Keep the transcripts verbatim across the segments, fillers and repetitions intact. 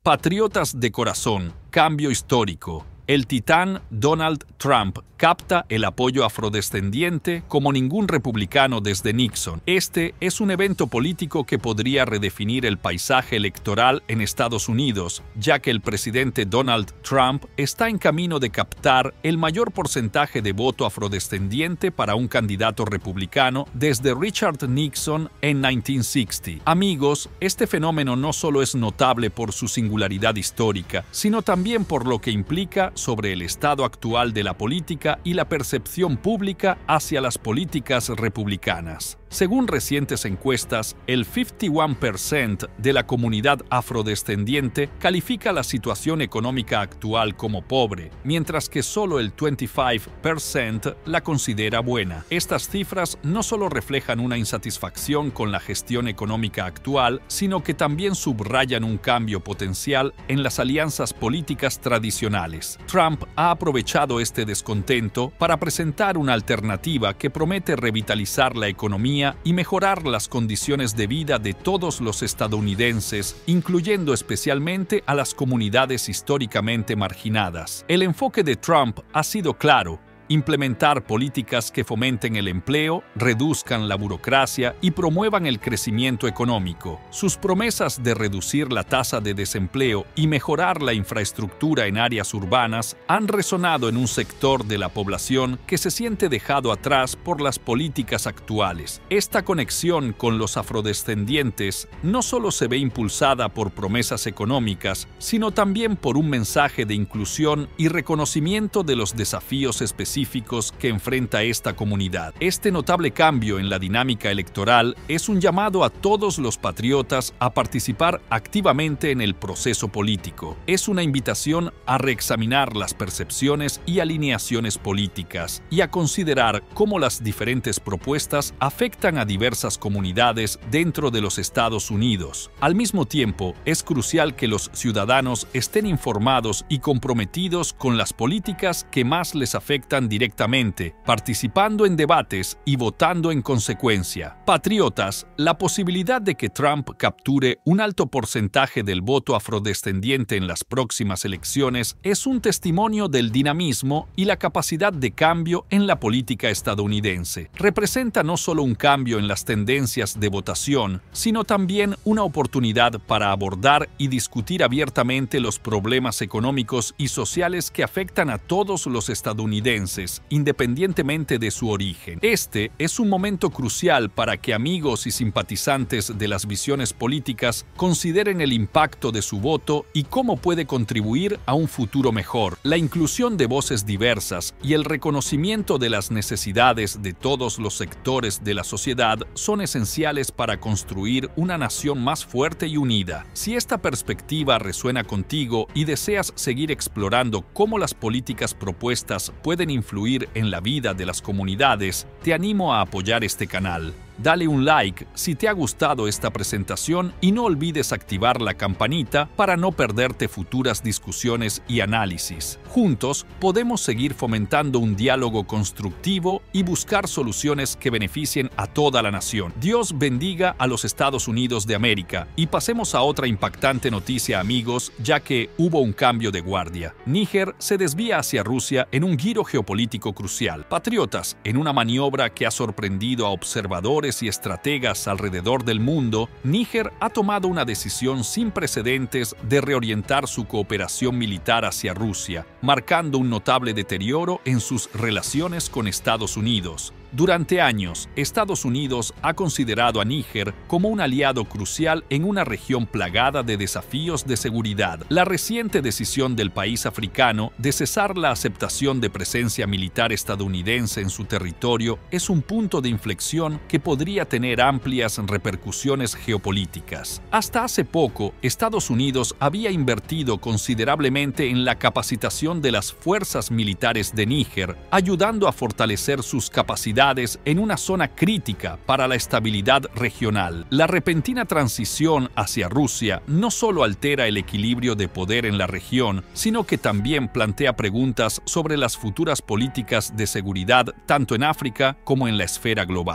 Patriotas de corazón, cambio histórico. El titán Donald Trump capta el apoyo afrodescendiente como ningún republicano desde Nixon. Este es un evento político que podría redefinir el paisaje electoral en Estados Unidos, ya que el presidente Donald Trump está en camino de captar el mayor porcentaje de voto afrodescendiente para un candidato republicano desde Richard Nixon en mil novecientos sesenta. Amigos, este fenómeno no solo es notable por su singularidad histórica, sino también por lo que implica sobre el estado actual de la política y la percepción pública hacia las políticas republicanas. Según recientes encuestas, el cincuenta y uno por ciento de la comunidad afrodescendiente califica la situación económica actual como pobre, mientras que solo el veinticinco por ciento la considera buena. Estas cifras no solo reflejan una insatisfacción con la gestión económica actual, sino que también subrayan un cambio potencial en las alianzas políticas tradicionales. Trump ha aprovechado este descontento para presentar una alternativa que promete revitalizar la economía y mejorar las condiciones de vida de todos los estadounidenses, incluyendo especialmente a las comunidades históricamente marginadas. El enfoque de Trump ha sido claro: implementar políticas que fomenten el empleo, reduzcan la burocracia y promuevan el crecimiento económico. Sus promesas de reducir la tasa de desempleo y mejorar la infraestructura en áreas urbanas han resonado en un sector de la población que se siente dejado atrás por las políticas actuales. Esta conexión con los afrodescendientes no solo se ve impulsada por promesas económicas, sino también por un mensaje de inclusión y reconocimiento de los desafíos específicos que enfrenta esta comunidad. Este notable cambio en la dinámica electoral es un llamado a todos los patriotas a participar activamente en el proceso político. Es una invitación a reexaminar las percepciones y alineaciones políticas y a considerar cómo las diferentes propuestas afectan a diversas comunidades dentro de los Estados Unidos. Al mismo tiempo, es crucial que los ciudadanos estén informados y comprometidos con las políticas que más les afectan directamente, participando en debates y votando en consecuencia. Patriotas, la posibilidad de que Trump capture un alto porcentaje del voto afrodescendiente en las próximas elecciones es un testimonio del dinamismo y la capacidad de cambio en la política estadounidense. Representa no solo un cambio en las tendencias de votación, sino también una oportunidad para abordar y discutir abiertamente los problemas económicos y sociales que afectan a todos los estadounidenses, independientemente de su origen. Este es un momento crucial para que amigos y simpatizantes de las visiones políticas consideren el impacto de su voto y cómo puede contribuir a un futuro mejor. La inclusión de voces diversas y el reconocimiento de las necesidades de todos los sectores de la sociedad son esenciales para construir una nación más fuerte y unida. Si esta perspectiva resuena contigo y deseas seguir explorando cómo las políticas propuestas pueden influir en la vida de las comunidades, te animo a apoyar este canal. Dale un like si te ha gustado esta presentación y no olvides activar la campanita para no perderte futuras discusiones y análisis. Juntos podemos seguir fomentando un diálogo constructivo y buscar soluciones que beneficien a toda la nación. Dios bendiga a los Estados Unidos de América y pasemos a otra impactante noticia, amigos, ya que hubo un cambio de guardia. Níger se desvía hacia Rusia en un giro geopolítico crucial. Patriotas, en una maniobra que ha sorprendido a observadores y estrategas alrededor del mundo, Níger ha tomado una decisión sin precedentes de reorientar su cooperación militar hacia Rusia, marcando un notable deterioro en sus relaciones con Estados Unidos. Durante años, Estados Unidos ha considerado a Níger como un aliado crucial en una región plagada de desafíos de seguridad. La reciente decisión del país africano de cesar la aceptación de presencia militar estadounidense en su territorio es un punto de inflexión que podría tener amplias repercusiones geopolíticas. Hasta hace poco, Estados Unidos había invertido considerablemente en la capacitación de las fuerzas militares de Níger, ayudando a fortalecer sus capacidades en una zona crítica para la estabilidad regional. La repentina transición hacia Rusia no solo altera el equilibrio de poder en la región, sino que también plantea preguntas sobre las futuras políticas de seguridad tanto en África como en la esfera global.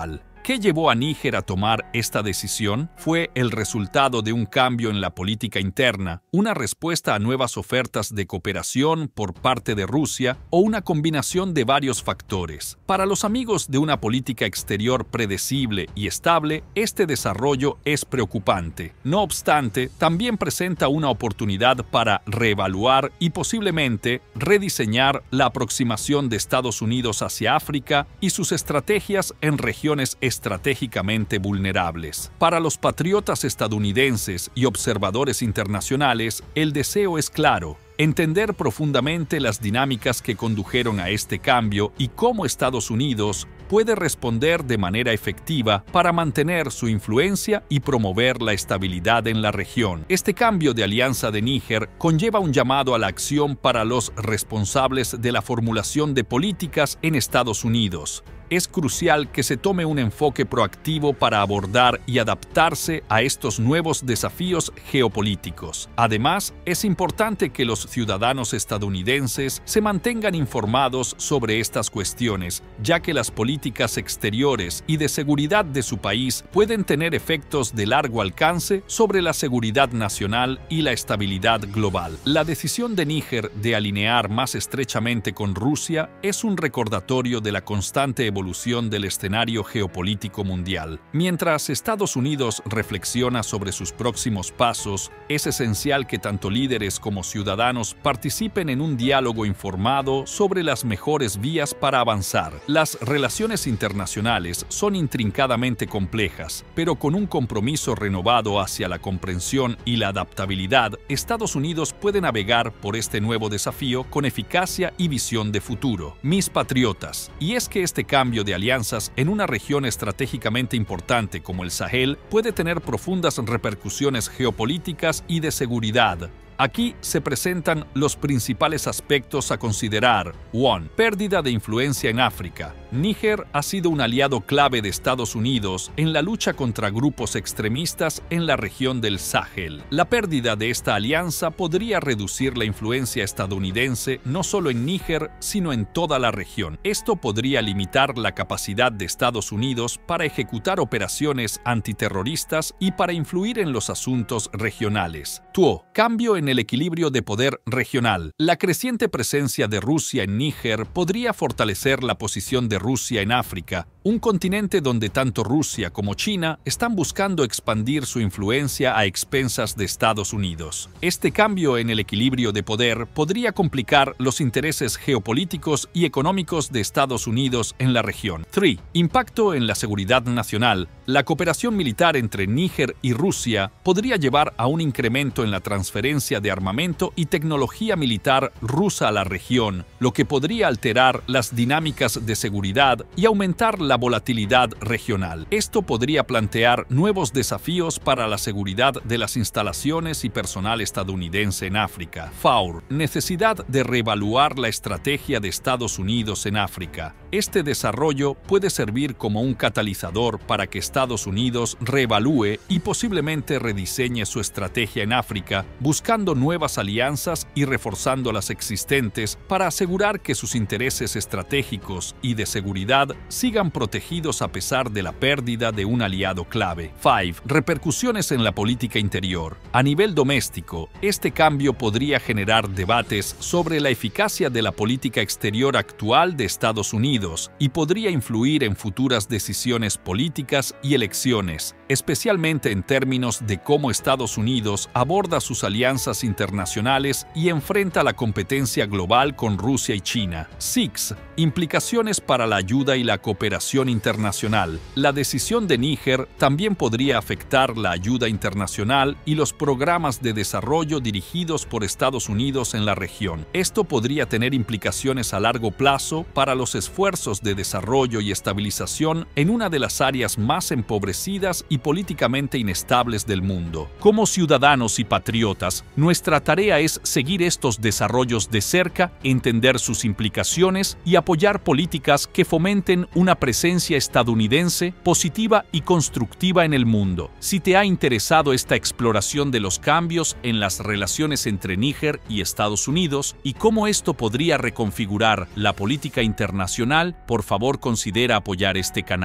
¿Qué llevó a Níger a tomar esta decisión? ¿Fue el resultado de un cambio en la política interna, una respuesta a nuevas ofertas de cooperación por parte de Rusia o una combinación de varios factores? Para los amigos de una política exterior predecible y estable, este desarrollo es preocupante. No obstante, también presenta una oportunidad para reevaluar y posiblemente rediseñar la aproximación de Estados Unidos hacia África y sus estrategias en regiones estratégicamente vulnerables. Para los patriotas estadounidenses y observadores internacionales, el deseo es claro: entender profundamente las dinámicas que condujeron a este cambio y cómo Estados Unidos puede responder de manera efectiva para mantener su influencia y promover la estabilidad en la región. Este cambio de alianza de Níger conlleva un llamado a la acción para los responsables de la formulación de políticas en Estados Unidos. Es crucial que se tome un enfoque proactivo para abordar y adaptarse a estos nuevos desafíos geopolíticos. Además, es importante que los ciudadanos estadounidenses se mantengan informados sobre estas cuestiones, ya que las políticas exteriores y de seguridad de su país pueden tener efectos de largo alcance sobre la seguridad nacional y la estabilidad global. La decisión de Níger de alinear más estrechamente con Rusia es un recordatorio de la constante evolución evolución del escenario geopolítico mundial. Mientras Estados Unidos reflexiona sobre sus próximos pasos, es esencial que tanto líderes como ciudadanos participen en un diálogo informado sobre las mejores vías para avanzar. Las relaciones internacionales son intrincadamente complejas, pero con un compromiso renovado hacia la comprensión y la adaptabilidad, Estados Unidos puede navegar por este nuevo desafío con eficacia y visión de futuro. Mis patriotas, y es que este cambio de alianzas en una región estratégicamente importante como el Sahel puede tener profundas repercusiones geopolíticas y de seguridad. Aquí se presentan los principales aspectos a considerar. uno. Pérdida de influencia en África. Níger ha sido un aliado clave de Estados Unidos en la lucha contra grupos extremistas en la región del Sahel. La pérdida de esta alianza podría reducir la influencia estadounidense no solo en Níger, sino en toda la región. Esto podría limitar la capacidad de Estados Unidos para ejecutar operaciones antiterroristas y para influir en los asuntos regionales. dos. Cambio en el equilibrio de poder regional. La creciente presencia de Rusia en Níger podría fortalecer la posición de Rusia en África, un continente donde tanto Rusia como China están buscando expandir su influencia a expensas de Estados Unidos. Este cambio en el equilibrio de poder podría complicar los intereses geopolíticos y económicos de Estados Unidos en la región. tres. Impacto en la seguridad nacional. La cooperación militar entre Níger y Rusia podría llevar a un incremento en la transferencia de armamento y tecnología militar rusa a la región, lo que podría alterar las dinámicas de seguridad y aumentar la volatilidad regional. Esto podría plantear nuevos desafíos para la seguridad de las instalaciones y personal estadounidense en África. cuatro. Necesidad de reevaluar la estrategia de Estados Unidos en África. Este desarrollo puede servir como un catalizador para que Estados Unidos reevalúe y posiblemente rediseñe su estrategia en África, buscando nuevas alianzas y reforzando las existentes para asegurar que sus intereses estratégicos y de seguridad sigan protegidos a pesar de la pérdida de un aliado clave. cinco. Repercusiones en la política interior. A nivel doméstico, este cambio podría generar debates sobre la eficacia de la política exterior actual de Estados Unidos y podría influir en futuras decisiones políticas y elecciones, especialmente en términos de cómo Estados Unidos aborda sus alianzas internacionales y enfrenta la competencia global con Rusia y China. seis. Implicaciones para la ayuda y la cooperación internacional. La decisión de Níger también podría afectar la ayuda internacional y los programas de desarrollo dirigidos por Estados Unidos en la región. Esto podría tener implicaciones a largo plazo para los esfuerzos de desarrollo y estabilización en una de las áreas más empobrecidas y políticamente inestables del mundo. Como ciudadanos y patriotas, nuestra tarea es seguir estos desarrollos de cerca, entender sus implicaciones y apoyar políticas que fomenten una presencia estadounidense positiva y constructiva en el mundo. Si te ha interesado esta exploración de los cambios en las relaciones entre Níger y Estados Unidos y cómo esto podría reconfigurar la política internacional, por favor considera apoyar este canal.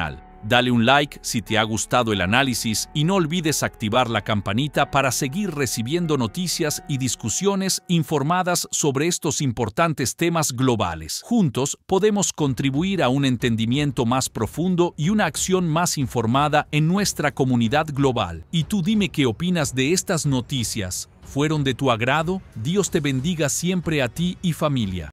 Dale un like si te ha gustado el análisis y no olvides activar la campanita para seguir recibiendo noticias y discusiones informadas sobre estos importantes temas globales. Juntos podemos contribuir a un entendimiento más profundo y una acción más informada en nuestra comunidad global. Y tú dime qué opinas de estas noticias. ¿Fueron de tu agrado? Dios te bendiga siempre a ti y familia.